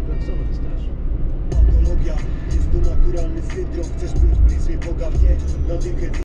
klaksonu wystraszy. Patologia, jest to naturalny syndrom. Chcesz być bliżej Boga, nie na dychę.